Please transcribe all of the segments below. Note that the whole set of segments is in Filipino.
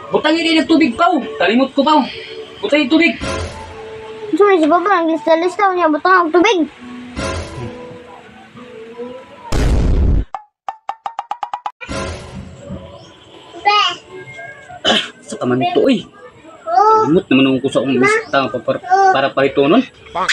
Butang ini ng tubig pa. Kalimot ko pa. Butang yung tubig. Sorry, si Papa, naglista-lista niya, butang ang tubig. Sa kaman ito eh. Kalimot naman ako sa akong lista para pahitunon. Pa!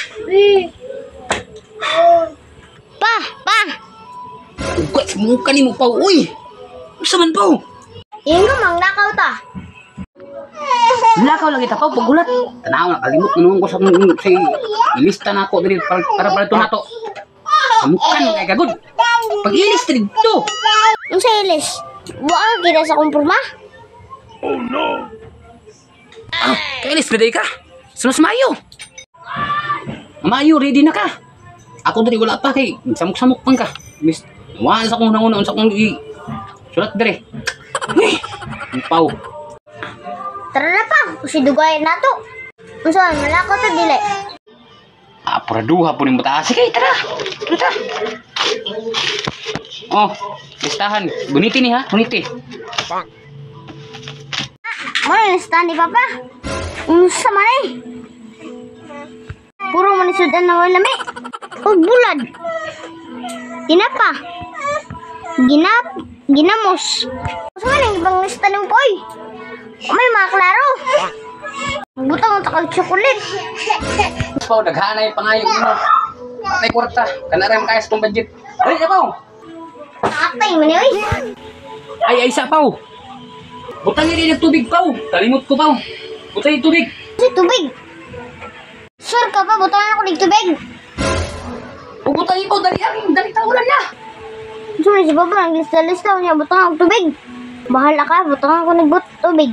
Pa! Ugat sa mukha ni mo pa. Uy! Gusto man pa. Yung gamang nakaw ta. Lakaw lang kita pa. Pagulat. Tanaw na. Kalimot naman ko sa ilista na ako para ito na to. Kamukan kay kagod. Pag-ilis dito. Ang sa ilis, buang kita sa kumpurma. Ah, kailis na ka. Sumas Mayo. Mayo, ready na ka. Ako dari wala pa kay samok-samok pang ka. Miss, wala sa kong una sa kong sulat dire. Uy, pau. Tara na pa, usidugay na to. Unsan, malako to dili. Ah, paraduha po ng bataas. Sige, tara. Tara. Oh, listahan. Buniti ni ha, buniti. Mo listahan ni Papa. Unsa man eh. Puro manisudan na wala lami. O bulad. Tinapa. Ginamos. Unsa man ang ibang lista ni Poy? May mga klaro. Butang ang takag chocolate. Pau, daghanay pangayo mo. Patay kwarta. Kanara mo kaya sa itong budget. Ay, Pau. Atay man eh. Ay, isa, Pau. Butang ini ng tubig, Pau. Kalimot ko, Pau. Butang yung tubig. Si tubig. Sure ka pa, butangan ako ng tubig. Butang yung Pau, dali tawulan na. Sorry, si Papa, naglista-lista niya, butangan ako tubig. Bahala ka, butangan ako ng tubig.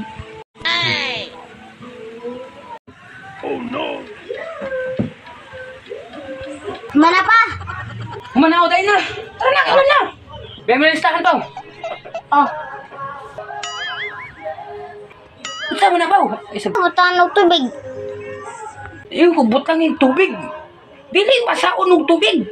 Mana pa? Humanaw tayo na. Tara na, kaulan na. Baya mo na listahan, Pau. Oh, Butang mo na, Pau. Isa, butangan ng tubig. yung butang yung tubig. Dili masaon ng tubig.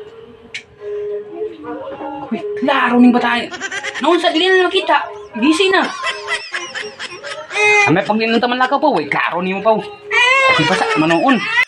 Uy, klaro ning batay. Noon sa dili na nakita. Gisi na. May pag ninang taman lakaw, Pau. Uy, klaro ni mo, Pau. Di pa sa manoon.